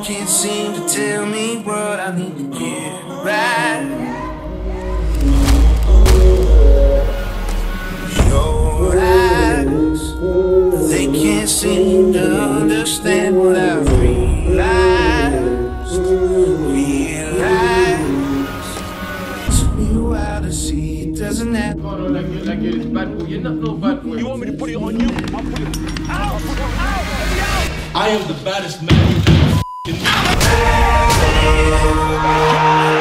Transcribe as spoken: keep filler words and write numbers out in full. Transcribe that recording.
can't seem to tell me what I need to get right. Your eyes, they can't seem to understand what I've realized. Realized. Took me a while to see it doesn't happen. Like you're, like you're this bad boy. You're not no bad boy. You want me to put it on you? I'll put it. Ow! Ow! I am the baddest man you ever f***ing